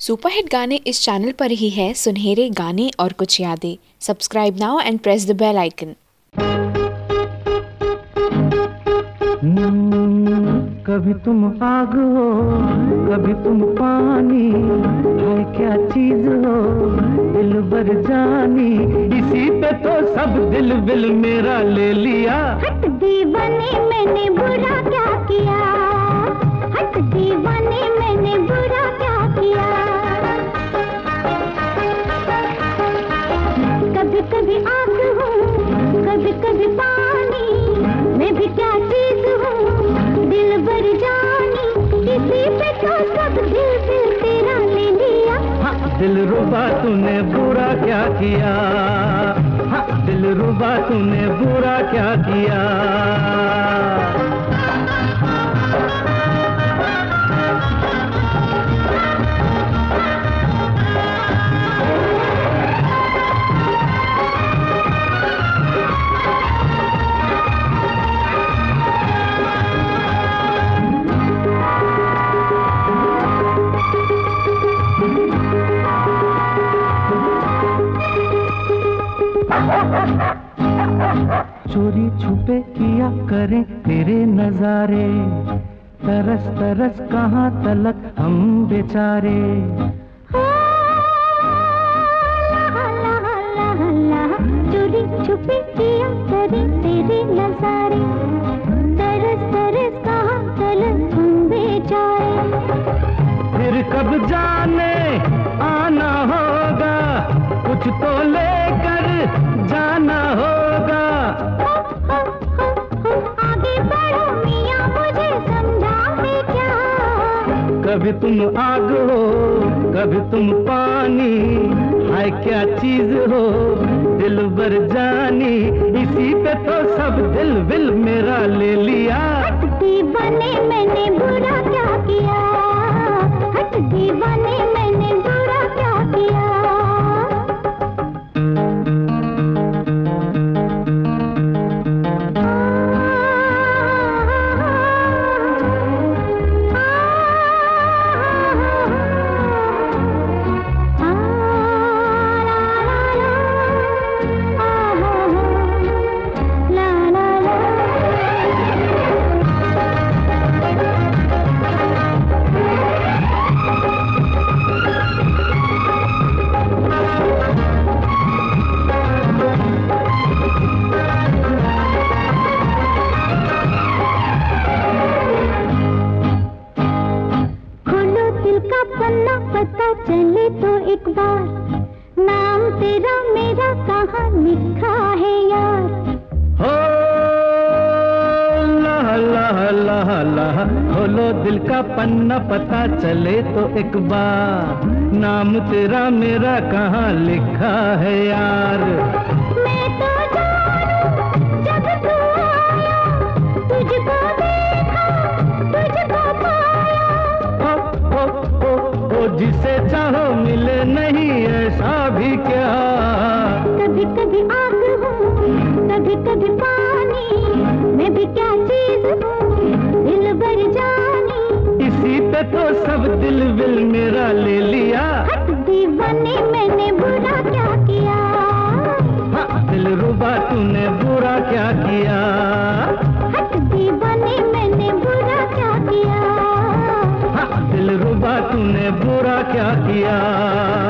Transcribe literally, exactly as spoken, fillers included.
Superhit गाने इस channel पर ही है, सुनहरे गाने और कुछ यादें। Subscribe now and press the bell icon. कभी तुम आग हो, कभी तुम पानी, है क्या चीज हो दिल भर जानी, इसी पे तो सब दिल विल मेरा ले लिया। हट दीवाने मैंने बुरा क्या किया, हट दीवाने मैंने बुरा क्या किया। कभी कभी आग हूँ, कभी कभी पानी, मैं भी क्या चीज हूँ दिल भर जानी, किसी पे तो सब दिल दिल तेरा ले लिया। हाँ दिल रुबा तूने बुरा क्या किया, हाँ दिल रुबा तूने बुरा क्या किया। चोरी छुपे किया करें तेरे नजारे, तरस तरस कहाँ तलक हम बेचारे। चोरी छुपे किया करें तेरे नजारे, तरस तरस कहाँ तलक हम बेचारे। फिर कब जाने आना होगा, कुछ तो लेकर जाना होगा। आगे बढ़ो मियां मुझे समझाओगे क्या। कभी तुम आग हो, कभी तुम पानी, है क्या चीज हो दिल भर जानी, इसी पे तो सब दिल विल मेरा ले लिया। हट दीवाने मैंने बुरा क्या किया, हट दीवाने मैंने बुरा क्या किया। पन्ना पता चले तो एक बार, नाम तेरा मेरा कहाँ लिखा है यार। हो ला ला ला ला, खोलो दिल का पन्ना पता चले तो एक बार, नाम तेरा मेरा कहाँ लिखा है यार। मैं तो जानूं जब तू आया, तुझको देखा तुझको पाया। जिसे चाहो मिले नहीं ऐसा भी क्या। कभी कभी आग हूँ, कभी कभी पानी, मैं भी क्या चीज हूँ दिल भर जानी, इसी पे तो सब दिल विल मेरा ले लिया। हट दीवाने मैंने बुरा क्या किया, हाँ दिल रुबा तूने बुरा क्या किया। हट दीवाने मैंने बुरा क्या किया, हाँ दिल रुबा तूने बुरा क्या किया।